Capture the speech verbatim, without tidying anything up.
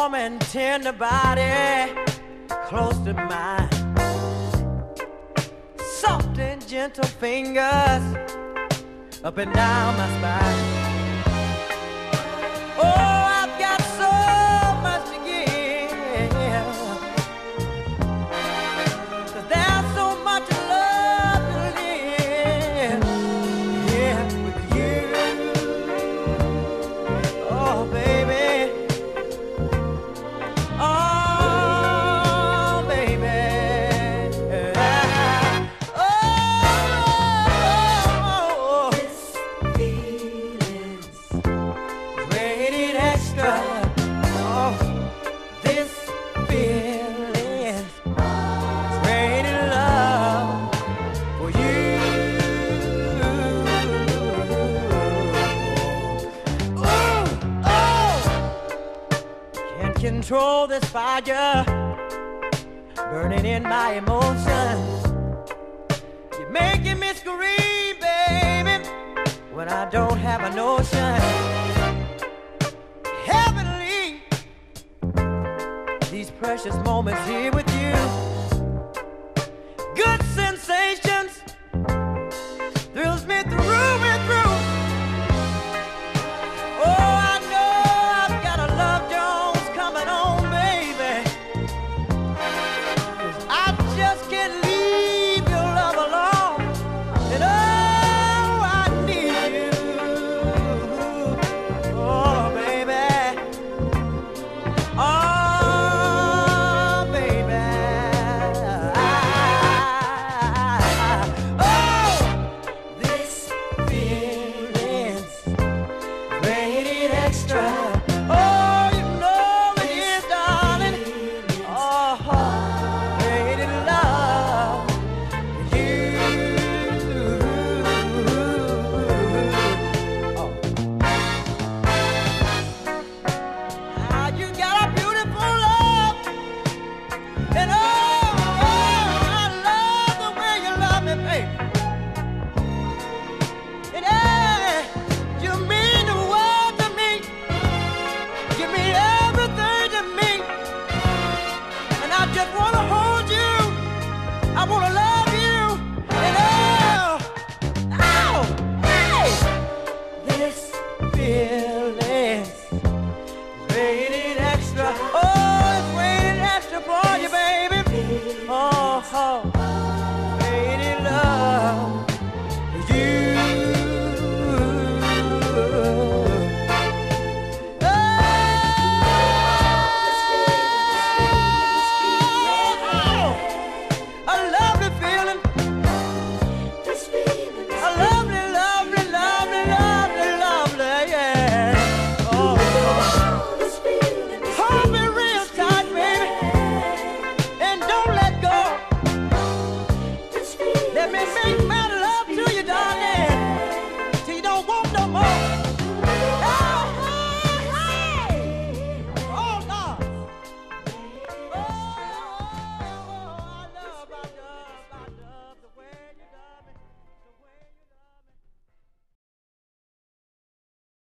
warm and tender body close to mine. Soft and gentle fingers up and down my spine. Oh, I've got so much to give, 'cause there's so much love to live, yeah, with you. Oh, baby. Oh, baby. Oh, this feeling's rated extra. Oh, this feeling's rated love for you. Ooh, oh, can't control this fire burning in my emotions. You're making me scream, baby, when I don't have a notion. Heavenly, these precious moments here with you. Good sensations thrills me through and through. Oh, I know I've got a love Jones coming on, baby. 'Cause I just can't leave your love alone. And oh, I need you. Oh, baby. Oh, baby. Oh, this feeling's rated extra. Oh, you know it is, darling. Oh, rated love for you. Oh. Ah, you got a beautiful love, and oh, I love the way you love me, baby. And hey, you mean the world to me. You mean everything to me. And I just wanna hold you. I wanna love you. And oh, oh, hey, this feeling's rated extra. Oh, it's rated extra for you, baby. Oh, oh.